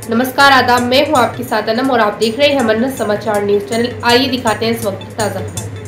नमस्कार आदाब, मैं हूं आपके साथ अनम और आप देख रहे हैं मन्नत समाचार न्यूज चैनल। आइए दिखाते हैं इस वक्त की ताज़ा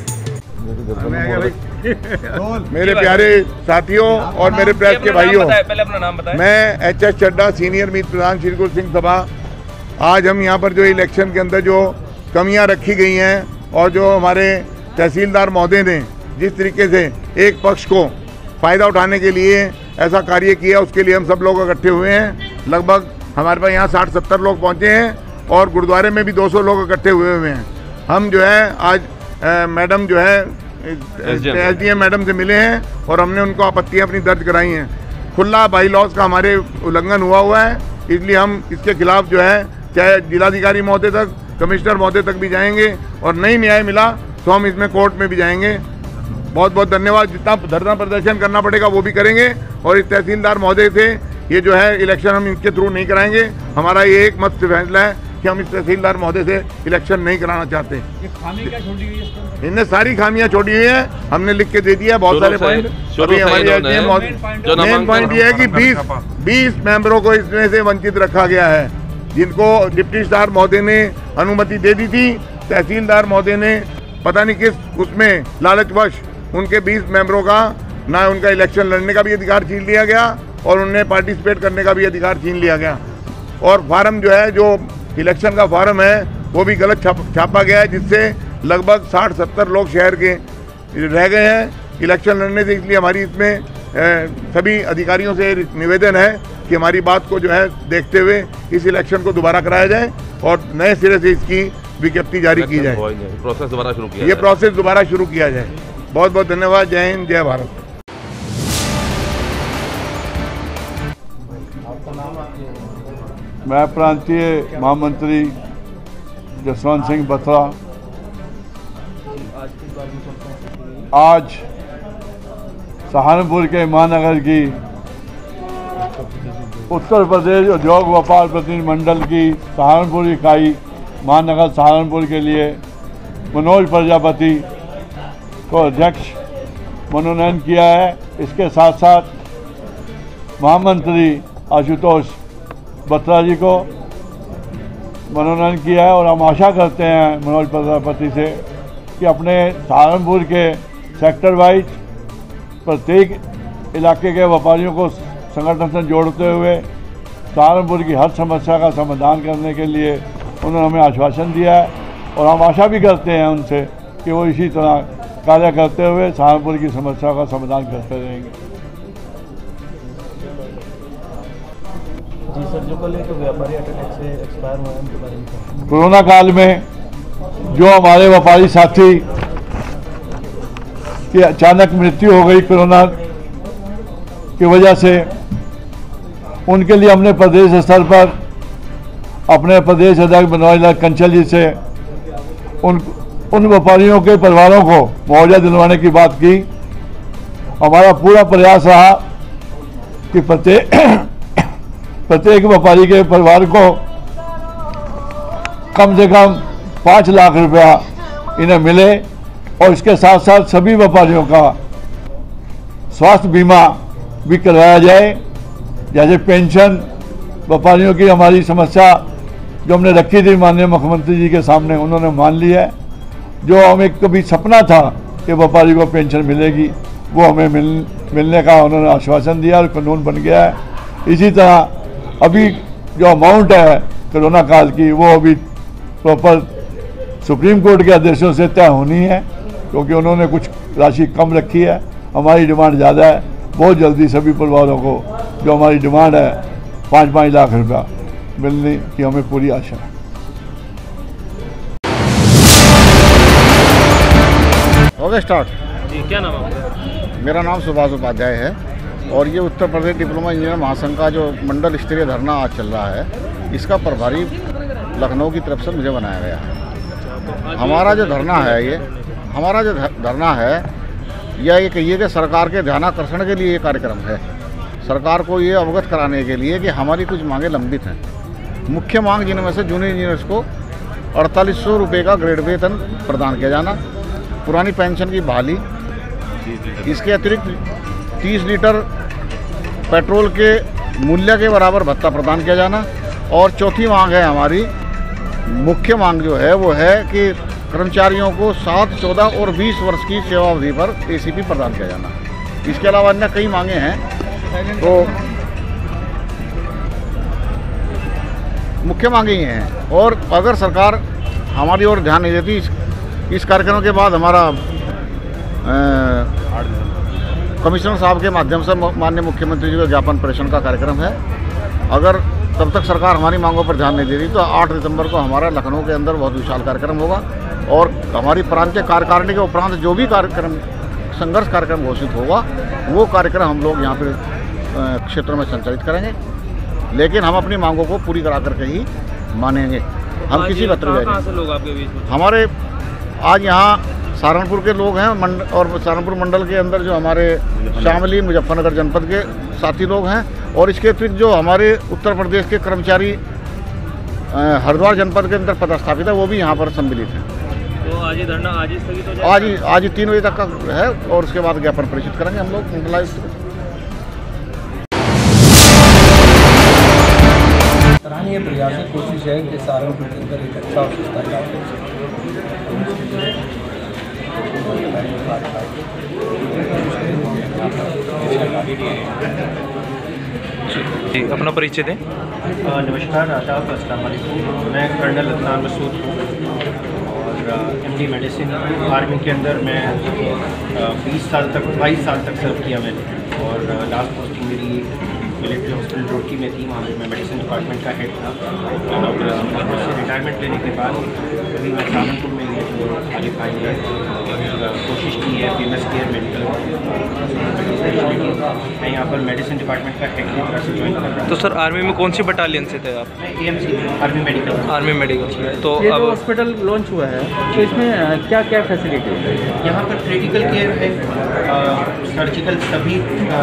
खबर। मेरे प्यारे साथियों और मेरे प्रेस के भाइयों, पहले अपना नाम बताएं। मैं एच.एस. चड्डा, सीनियर मीत प्रधान श्री गुरु सिंह सभा। आज हम यहाँ पर जो इलेक्शन के अंदर जो कमियाँ रखी गई हैं और जो हमारे तहसीलदार महोदय ने जिस तरीके से एक पक्ष को फ़ायदा उठाने के लिए ऐसा कार्य किया, उसके लिए हम सब लोग इकट्ठे हुए हैं। लगभग हमारे पास यहाँ 60-70 लोग पहुँचे हैं और गुरुद्वारे में भी 200 लोग इकट्ठे हुए हैं। हम जो है आज मैडम जो है एसडीएम मैडम से मिले हैं और हमने उनको आपत्तियाँ अपनी दर्ज कराई हैं। खुला बाई लॉज का हमारे उल्लंघन हुआ है, इसलिए हम इसके खिलाफ जो है चाहे जिलाधिकारी महोदय तक, कमिश्नर महोदय तक भी जाएंगे और नहीं न्याय मिला तो हम इसमें कोर्ट में भी जाएंगे। बहुत बहुत धन्यवाद। जितना धरना प्रदर्शन करना पड़ेगा वो भी करेंगे और इस तहसीलदार महोदय से ये जो है इलेक्शन हम इसके थ्रू नहीं कराएंगे। हमारा ये एक मत से फैसला है कि हम इस तहसीलदार महोदय से इलेक्शन नहीं कराना चाहते। ये खामी क्या छोड़ी हुई है? इनने सारी खामियां छोड़ी हुई हैं, हमने लिख के दे दिया है बहुत सारे पॉइंट। अभी हमारी मेन पॉइंट ये है कि 20 मेंबरों को इसमें से वंचित रखा गया है, जिनको डिप्टी स्टार महोदय ने अनुमति दे दी थी। तहसीलदार महोदय ने पता नहीं किस उसमें लालचवश उनके 20 मेंबरों का ना उनका इलेक्शन लड़ने का भी अधिकार छीन लिया गया और उन्हें पार्टिसिपेट करने का भी अधिकार छीन लिया गया। और फार्म जो है, जो इलेक्शन का फार्म है, वो भी गलत छापा गया है, जिससे लगभग 60-70 लोग शहर के रह गए हैं इलेक्शन लड़ने से। इसलिए हमारी इसमें सभी अधिकारियों से निवेदन है कि हमारी बात को जो है देखते हुए इस इलेक्शन को दोबारा कराया जाए और नए सिरे से इसकी विज्ञप्ति जारी की जाए। प्रोसेस दोबारा शुरू किया ये प्रोसेस दोबारा शुरू किया जाए। बहुत बहुत धन्यवाद। जय हिंद, जय भारत। मैं प्रांतीय महामंत्री जसवंत सिंह बत्रा आज सहारनपुर के महानगर की उत्तर प्रदेश उद्योग व्यापार प्रतिनिधि मंडल की सहारनपुर इकाई महानगर सहारनपुर के लिए मनोज प्रजापति को अध्यक्ष मनोनयन किया है। इसके साथ साथ महामंत्री आशुतोष बत्रा जी को मनोनयन किया है और हम आशा करते हैं मनोज प्रजापति से कि अपने सहारनपुर के सेक्टर वाइज प्रत्येक इलाके के व्यापारियों को संगठन से जोड़ते हुए सहारनपुर की हर समस्या का समाधान करने के लिए उन्होंने हमें आश्वासन दिया है और हम आशा भी करते हैं उनसे कि वो इसी तरह कार्य करते हुए सहारनपुर की समस्या का समाधान करते रहेंगे। जी सर, जो कल एक व्यापारी अटैक से एक्सपायर हुए हैं उनके बारे में कोरोना काल में जो हमारे व्यापारी साथी की अचानक मृत्यु हो गई कोरोना की वजह से, उनके लिए हमने प्रदेश स्तर पर अपने प्रदेश अध्यक्ष मनोज लाल कंचल जी से उन व्यापारियों के परिवारों को मुआवजा दिलवाने की बात की। हमारा पूरा प्रयास रहा कि प्रत्येक व्यापारी के परिवार को कम से कम 5 लाख रुपया इन्हें मिले और इसके साथ साथ सभी व्यापारियों का स्वास्थ्य बीमा भी करवाया जाए। जैसे पेंशन व्यापारियों की हमारी समस्या जो हमने रखी थी माननीय मुख्यमंत्री जी के सामने, उन्होंने मान ली है। जो हमें कभी सपना था कि व्यापारी को पेंशन मिलेगी, वो हमें मिलने का उन्होंने आश्वासन दिया और कानून बन गया है। इसी तरह अभी जो अमाउंट है कोरोना काल की, वो अभी प्रॉपर सुप्रीम कोर्ट के आदेशों से तय होनी है, क्योंकि उन्होंने कुछ राशि कम रखी है। हमारी डिमांड ज़्यादा है। बहुत जल्दी सभी परिवारों को जो हमारी डिमांड है 5-5 लाख रुपया मिलने की हमें पूरी आशा है। Okay, start. जी, क्या नाम है? मेरा नाम सुभाष उपाध्याय है और ये उत्तर प्रदेश डिप्लोमा इंजीनियर महासंघ का जो मंडल स्तरीय धरना आज चल रहा है, इसका प्रभारी लखनऊ की तरफ से मुझे बनाया गया है। हमारा जो धरना है यह ये कहिए कि सरकार के ध्यानाकर्षण के लिए ये कार्यक्रम है। सरकार को ये अवगत कराने के लिए कि हमारी कुछ मांगे लंबित हैं। मुख्य मांग जिनमें से जूनियर इंजीनियर्स को 4800 रुपये का ग्रेड वेतन प्रदान किया जाना, पुरानी पेंशन की बहाली, इसके अतिरिक्त 30 लीटर पेट्रोल के मूल्य के बराबर भत्ता प्रदान किया जाना, और चौथी मांग है हमारी, मुख्य मांग जो है वो है कि कर्मचारियों को 7, 14 और 20 वर्ष की सेवा अवधि पर ACP प्रदान किया जाना है। इसके अलावा अन्य कई मांगे हैं, तो मुख्य मांगे ये हैं। और अगर सरकार हमारी ओर ध्यान नहीं देती, इस कार्यक्रम के बाद हमारा कमिश्नर साहब के माध्यम से माननीय मुख्यमंत्री जी को ज्ञापन प्रेषण का कार्यक्रम है। अगर तब तक सरकार हमारी मांगों पर ध्यान नहीं दे रही तो 8 दिसंबर को हमारा लखनऊ के अंदर बहुत विशाल कार्यक्रम होगा और हमारी प्रांतीय कार्यकारिणी के उपरांत जो भी कार्यक्रम संघर्ष कार्यक्रम घोषित होगा वो कार्यक्रम हम लोग यहाँ पे क्षेत्रों में संचालित करेंगे, लेकिन हम अपनी मांगों को पूरी करा करके ही मानेंगे। हम किसी हमारे आज यहाँ सहारनपुर के लोग हैं और सहारनपुर मंडल के अंदर जो हमारे शामली मुजफ्फरनगर जनपद के साथी लोग हैं, और इसके अतिरिक्त जो हमारे उत्तर प्रदेश के कर्मचारी हरिद्वार जनपद के अंदर पदस्थापित है वो भी यहाँ पर सम्मिलित हैं। तो आज धरना आज ही स्थगित हो जाएगा? आज 3 बजे तक का है और उसके बाद ज्ञापन प्रेषित करेंगे हम लोग मंडलायुक्त को। सराहनीय प्रयास है, कोशिश है कि सहारनपुर के अंदर एक अच्छा और सस्ता इलाज जी, अपना परिचय दें। नमस्कार, आदाब, अस्सलाम वालेकुम। मैं कर्नल अदनान मसूद हूँ और MD मेडिसिन आर्मी के अंदर मैं 22 साल तक सर्व किया मैंने, और लास्ट पोस्टिंग मेरी मिलिट्री हॉस्पिटल रोड की में थी, वहाँ पर मैं मेडिसिन डिपार्टमेंट का हेड था। और उससे रिटायरमेंट लेने के बाद अभी मैं सहारनपुर में क्वालिफाई कोशिश की है फेमस केयर मेडिकल स्पेशलिटी। मैं यहाँ पर मेडिसिन डिपार्टमेंट का हेड की तरह से ज्वाइन कर रहा हूँ। तो सर आर्मी में कौन सी बटालियन से थे आप? मैं AMC आर्मी मेडिकल में। तो ये अब जो हॉस्पिटल लॉन्च हुआ है तो इसमें क्या क्या फैसिलिटी है? यहाँ पर क्रिटिकल केयर है, सर्जिकल सभी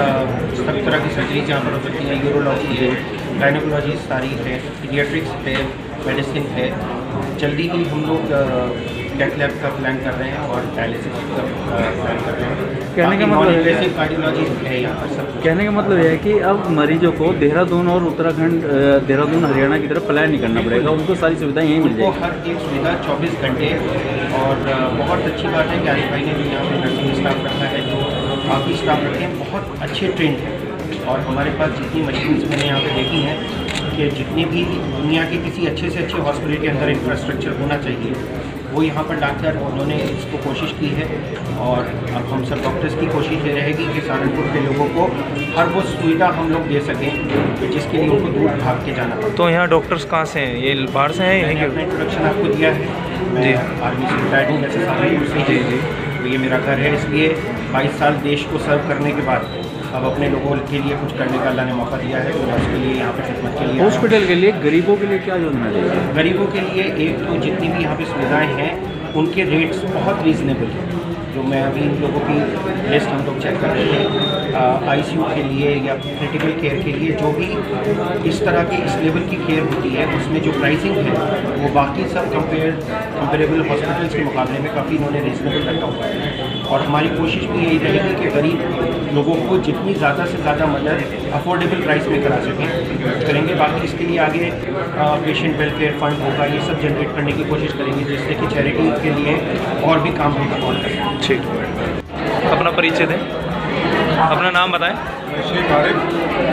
तरह की सर्जरी यहाँ पर हो सकती है, यूरोलॉजी है, गायनोकोलॉजी सारी है, पीडियाट्रिक्स है, मेडिसिन है। जल्दी ही हम लोग कैथ लैब का प्लान कर रहे हैं और डायलिसिस का प्लान कर रहे हैं। कहने का मतलब है कार्डियोलॉजी है यहाँ पर सब। कहने का मतलब है कि अब मरीजों को देहरादून और उत्तराखंड, देहरादून हरियाणा की तरफ प्लान नहीं करना पड़ेगा, उनको सारी सुविधाएं यहीं मिल जाएगी। हर एक सुविधा 24 घंटे। और बहुत अच्छी बात है कि आरिफ भाई ने भी यहाँ पर नर्सिंग स्टाफ रखा है, जो काफ़ी स्टाफ रखे हैं, बहुत अच्छे ट्रेंड हैं। और हमारे पास जितनी मशीन्स मैंने यहाँ पे देखी हैं कि जितनी भी दुनिया के किसी अच्छे से अच्छे हॉस्पिटल के अंदर इंफ्रास्ट्रक्चर होना चाहिए वो यहाँ पर डालकर उन्होंने इसको कोशिश की है। और अब हम सब डॉक्टर्स की कोशिश ये रहेगी कि सहारनपुर के लोगों को हर वो सुविधा हम लोग दे सकें जिसके लिए उनको दूर भाग के जाना पड़े। तो यहाँ डॉक्टर्स कहाँ से हैं? ये बाहर से हैं? मैंने अपना इंट्रोडक्शन आपको दिया है, मैं आर्मी से रिटायर्ड हूँ, जैसे सहारनपुर से ही। तो ये मेरा घर है, इसलिए 22 साल देश को सर्व करने के बाद अब अपने लोगों के लिए कुछ करने का अल्लाह ने मौका दिया है, तो मैं उसके लिए यहाँ पर खिदमत के लिए हॉस्पिटल के लिए गरीबों के लिए क्या योजना चाहिए? गरीबों के लिए एक तो जितनी भी यहाँ पे सुविधाएं हैं उनके रेट्स बहुत रीज़नेबल हैं। जो मैं अभी इन लोगों की लिस्ट हम लोग चेक कर रहे हैं, ICU के लिए या क्रिटिकल केयर के लिए जो भी इस तरह की इस लेवल की केयर होती है उसमें जो प्राइसिंग है वो बाकी सब कंपेरेबल हॉस्पिटल्स के मुकाबले में काफ़ी इन्होंने रीज़नेबल रखा हुआ है। और हमारी कोशिश भी यही रहेगी कि गरीब लोगों को जितनी ज़्यादा से ज़्यादा मदद अफोर्डेबल प्राइस में करा सकें करेंगे। बाकी इसके लिए आगे पेशेंट वेलफेयर फंड होगा, ये सब जनरेट करने की कोशिश करेंगे जिससे कि चैरिटी के लिए और भी काम होगा। और ठीक, अपना परिचय दें, अपना नाम बताएं। शेख आरिफ,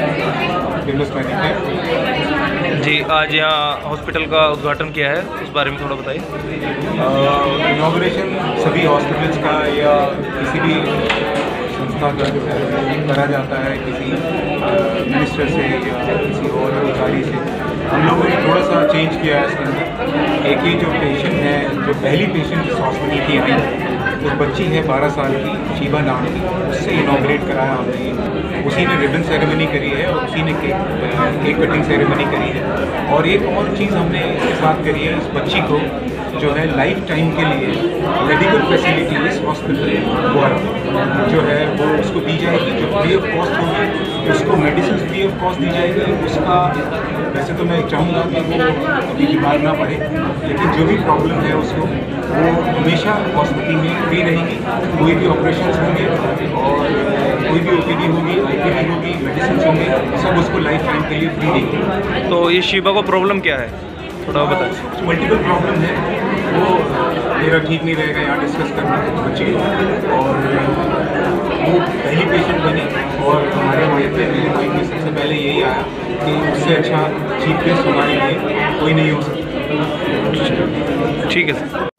फेमस मैनेजर जी। आज यहाँ हॉस्पिटल का उद्घाटन किया है, उस बारे में थोड़ा बताइए। इनॉग्रेशन सभी हॉस्पिटल्स का या किसी भी संस्था का करा जाता है, किसी मिनिस्टर से या किसी और अधिकारी से। हम लोगों ने थोड़ा सा चेंज किया है इसके अंदर। एक ही जो पेशेंट है, जो पहली पेशेंट इस हॉस्पिटल की आई, एक बच्ची है 12 साल की, शीबा नाम की, उससे इनॉग्रेट कराया हमने। उसी ने रिबन सेरेमनी करी है और उसी ने केक कटिंग सेरेमनी करी है। और एक और चीज़ हमने इसके साथ करी है, इस बच्ची को जो है लाइफ टाइम के लिए मेडिकल फैसिलिटीज हॉस्पिटल द्वारा जो है वो उसको दी जाएगी, जो फ्री ऑफ कॉस्ट होगी उसको मेडिसिन फ्री ऑफ कॉस्ट दी जाएगी। उसका वैसे तो मैं चाहूँगा कि वो अभी बीमार ना पड़े, लेकिन जो भी प्रॉब्लम है उसको वो हमेशा हॉस्पिटल में फ्री रहेगी। कोई भी ऑपरेशन होंगे और कोई भी OPD होगी, IPD होगी, मेडिसिन होंगे, सब उसको लाइफ टाइम के लिए फ्री देंगे। तो ये शिवा को प्रॉब्लम क्या है, थोड़ा बताएं। मल्टीपल प्रॉब्लम है, वो मेरा ठीक नहीं रहेगा यहाँ डिस्कस करना बच्चे, और वो पहली पेशेंट बनी और हमारे माइंड में, मेरे माइंड में सबसे पहले यही आया कि उससे अच्छा चीफ गेस्ट हमारे लिए कोई नहीं हो सकता। ठीक है सर।